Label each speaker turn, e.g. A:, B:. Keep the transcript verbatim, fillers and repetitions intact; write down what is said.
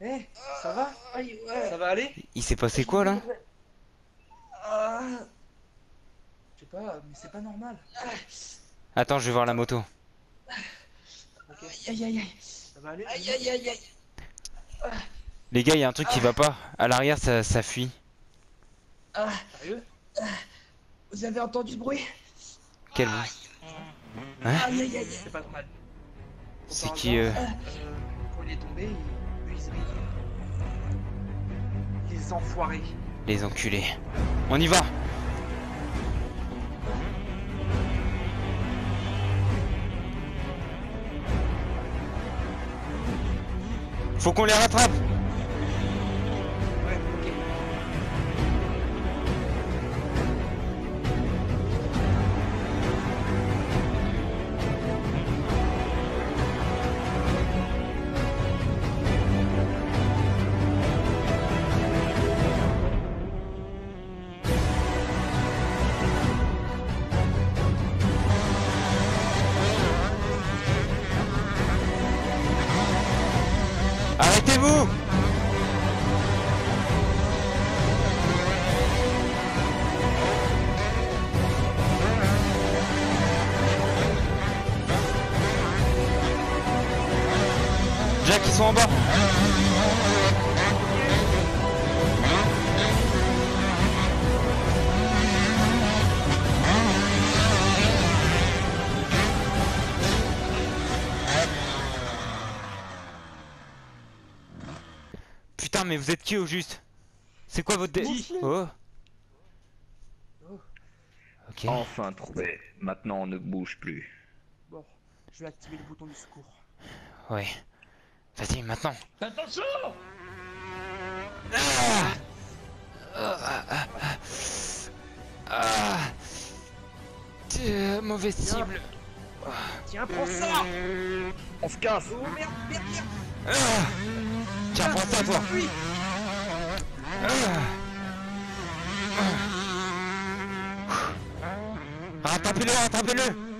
A: Eh, ça va?
B: Aïe, ouais.
A: Ça va aller?
C: Il s'est passé quoi là?
A: Ah. Je sais pas, mais c'est pas normal.
C: Attends, je vais voir la moto.
A: Ok,
B: Aïe, aïe, aïe.
A: ça va aller?
B: Aïe, aïe, aïe, aïe.
C: Les gars, il y a un truc qui va pas. À l'arrière, ça, ça fuit.
B: Ah,
A: Sérieux?
B: vous avez entendu ce bruit?
C: Quel bruit? Hein?
B: Aïe, aïe, aïe.
A: C'est pas normal.
C: C'est qui euh...
A: Quand il est tombé, il... lui il s'est réveillé. Les enfoirés.
C: Les enculés. On y va! Faut qu'on les rattrape!
A: Ouais, ok.
C: Arrêtez-vous! Jack, ils sont en bas! Putain, mais vous êtes qui au juste? C'est quoi votre dé... Oh. Ok.
D: Enfin trouvé. Maintenant on ne bouge plus.
A: Bon, je vais activer le bouton du secours.
C: Ouais. Vas-y, maintenant.
D: Attention!
C: Ah ah, ah, ah. Ah. Euh, Mauvais cible.
A: Tiens, prends ça!
D: On se casse!
A: Oh merde, merde, merde!
C: Ah. Tiens, prends ça, toi.
A: Oui!
C: Ah. Rattrapez-le, rattrapez-le.